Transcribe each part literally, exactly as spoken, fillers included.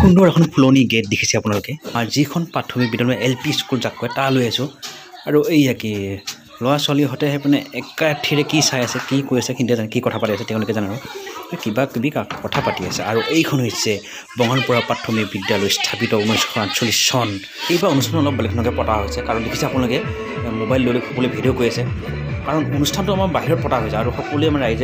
সুন্দৰ এখন ফুলনি গেট দেখিছে আপোনালোকে আৰু যিখন প্ৰাথমিক বিদ্যালয় এল পি স্কুল যাক কয় তাৰ লৈ আছোঁ আৰু এইয়া কি ল'ৰা ছোৱালীহঁতে মানে একাঠিৰে কি চাই আছে কি কৈ আছে কিন্তু কি কথা পাতি আছে তেওঁলোকে জানো কিবা কিবি কথা পাতি আছে আৰু এইখন হৈছে বঙালপৰা প্ৰাথমিক বিদ্যালয় স্থাপিত ঊনৈছশ আঠচল্লিছ চন এইবাৰ অনুষ্ঠান অলপ বেলেগ ধৰণে পতা হৈছে কাৰণ দেখিছে আপোনালোকে মোবাইল লৈ সকলোৱে ভিডিঅ' কৰি আছে কাৰণ অনুষ্ঠানটো আমাৰ বাহিৰত পতা হৈছে আৰু সকলোৱে আমাৰ ৰাইজে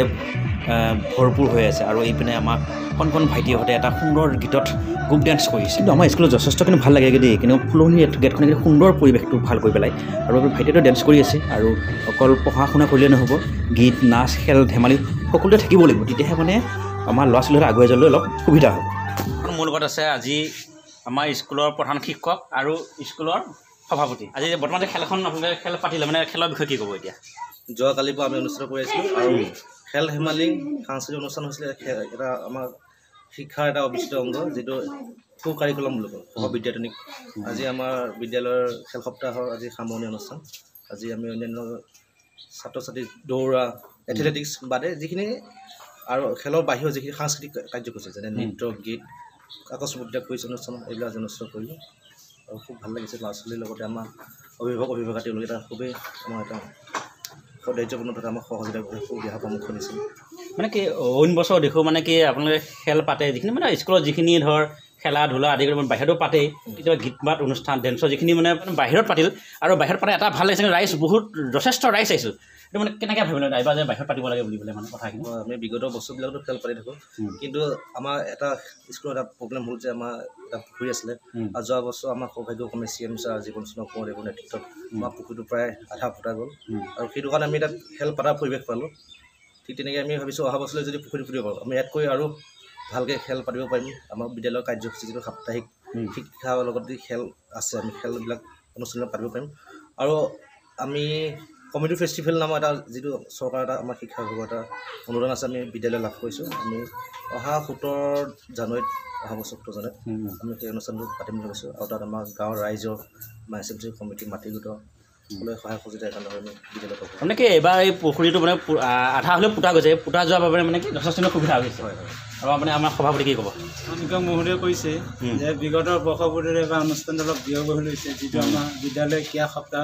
ভৰপূৰ হৈ আছে আৰু এইপিনে আমাৰ কণ কণ ভাইটিহঁতে এটা সুন্দৰ গীতত গ্ৰুপ ডেন্স কৰিছে কিন্তু আমাৰ স্কুলত যথেষ্ট কিন্তু ভাল লাগে দেই কিন্তু ফুলনি গেটখনে কিন্তু সুন্দৰ পৰিৱেশটো ভাল কৰি পেলাই আৰু ভাইটিহঁতে ডেন্স কৰি আছে আৰু অকল পঢ়া শুনা কৰিলে নহ'ব গীত নাচ খেল ধেমালি সকলোতে থাকিব লাগিব তেতিয়াহে মানে আমাৰ ল'ৰা ছোৱালীহঁতে আগুৱাই যাবলৈ অলপ সুবিধা হ'ব মোৰ লগত আছে আজি আমাৰ স্কুলৰ প্ৰধান শিক্ষক আৰু স্কুলৰ সভাপতি আজি বৰ্তমান খেল এখন আপোনালোকে খেল পাতিলে মানে খেলৰ বিষয়ে কি ক'ব এতিয়া যোৱাকালিৰ পৰা আমি অনুষ্ঠিত কৰি আছিলোঁ আৰু খেল ধেমালি সাংস্কৃতিক অনুষ্ঠান হৈছিলে এটা আমাৰ শিক্ষাৰ এটা অবিচ্ছেদ্য অংগ যিটো কো কাৰিকুলাম বুলি কয় সহবিদ্যায়তনিক আজি আমাৰ বিদ্যালয়ৰ খেল সপ্তাহৰ আজি সামৰণি অনুষ্ঠান আজি আমি অন্যান্য ছাত্ৰ ছাত্ৰী দৌৰা এথলেটিক্স বাদে যিখিনি আৰু খেলৰ বাহিৰৰ যিখিনি সাংস্কৃতিক কাৰ্যসূচী যেনে নৃত্য গীত আকস্মিক কুইজ অনুষ্ঠান এইবিলাক অনুষ্ঠিত কৰিলোঁ আৰু খুব ভাল লাগিছে ল'ৰা ছোৱালীৰ লগতে আমাৰ অভিভাৱক অভিভাৱকা তেওঁলোকে এটা খুবেই আমাৰ এটা সৌন্দৰ্যপূৰ্ণ তথা আমাৰ সহযোগিতা সুবিধা প্ৰমুখ দিছিল মানে কি অইন বছৰ দেখোঁ মানে কি আপোনালোকে খেল পাতে যিখিনি মানে স্কুলত যিখিনি ধৰ খেলা ধূলা আদি কৰি বাহিৰতো পাতেই কেতিয়াবা গীত মাত অনুষ্ঠান ডেন্সৰ যিখিনি মানে বাহিৰত পাতিল আৰু বাহিৰত পাতে এটা ভাল লাগিছে ৰাইজ বহুত যথেষ্ট ৰাইজ আহিছিল এইটো মানে কেনেকৈ ভাবিলে এইবাৰ যে বাহিৰত পাতিব লাগে বুলি পেলাই মানে কথাখিনি আমি বিগত বস্তুবিলাকতো খেল পাতি থাকোঁ কিন্তু আমাৰ এটা স্কুলত এটা প্ৰব্লেম হ'ল যে আমাৰ এটা পুখুৰী আছিলে আৰু যোৱা বছৰ আমাৰ সৌভাগ্যক্ৰমে চি এম ছাৰ জীৱন চন্দ্ৰ কোঁৱৰৰ নেতৃত্বত আমাৰ পুখুৰীটো প্ৰায় আধা ফুটা গ'ল আৰু সেইটো কাৰণে আমি তাত খেল পতাৰ পৰিৱেশ পালোঁ ঠিক তেনেকৈ আমি ভাবিছোঁ অহা বছৰলৈ যদি পুখুৰী ফুটিব পাৰোঁ আমি ইয়াতকৈ আৰু ভালকৈ খেল পাতিব পাৰিম আমাৰ বিদ্যালয়ৰ কাৰ্যসূচী যিটো সাপ্তাহিক শিক্ষাৰ লগত যি খেল আছে আমি খেলবিলাক অনুষ্ঠানবিলাক পাতিব পাৰিম আৰু আমি কমিউনিটি ফেষ্টিভেল নামৰ এটা যিটো চৰকাৰৰ এটা আমাৰ শিক্ষা বিভাগৰ এটা অনুদান আছে আমি বিদ্যালয় লাভ কৰিছোঁ আমি অহা সোতৰ জানুৱাৰীত অহা বছৰ সোতৰ জানুৱাৰীত আমি সেই অনুষ্ঠানটো পাতিম বুলি ভাবিছোঁ আৰু তাত আমাৰ গাঁৱৰ ৰাইজৰ আমাৰ এছ এম চি কমিটি মাতৃগোট সকলোৱে সহায় সহযোগিতা কাৰণে আমি বিদ্যালয়ত মানে কি এইবাৰ এই পুখুৰীটো মানে আধা হ'লেও পোতা গৈছে পোতা যোৱাৰ বাবে মানে কি যথেষ্ট সুবিধা হৈছে হয় হয় আৰু মানে আমাৰ সভাপতি কি ক'ব অনিকা মহোদয়ে কৈছে যে বিগত বৰ্ষবোৰেৰে এবাৰ অনুষ্ঠানটো অলপ ব্যয়বহুল হৈছে যিটো আমাৰ বিদ্যালয় ক্ৰীড়া সপ্তাহ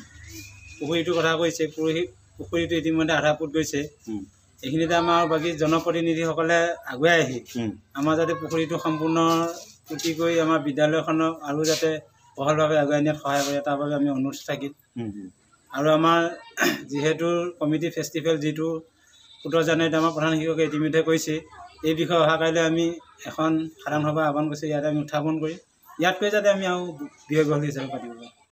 পুখুৰীটোৰ কথা কৈছে পুখুৰী পুখুৰীটো ইতিমধ্যে আধা ফুট গৈছে এইখিনিতে আমাৰ বাকী জনপ্ৰতিনিধিসকলে আগুৱাই আহি আমাৰ যাতে পুখুৰীটো সম্পূৰ্ণ পুতি কৰি আমাৰ বিদ্যালয়খনক আৰু যাতে বহলভাৱে আগুৱাই নিয়াত সহায় কৰে তাৰ বাবে আমি অনুৰোধ থাকিল আৰু আমাৰ যিহেতু কমিটি ফেষ্টিভেল যিটো সোতৰ জানুৱাৰীত আমাৰ প্ৰধান শিক্ষকে ইতিমধ্যে কৈছে এই বিষয়ে অহা কাইলৈ আমি এখন সাধাৰণ সভা আহ্বান কৰিছোঁ ইয়াতে আমি উত্থাপন কৰি ইয়াতকৈ যাতে আমি আৰু ব্যয়বহুল হিচাপে পাতিব পাৰোঁ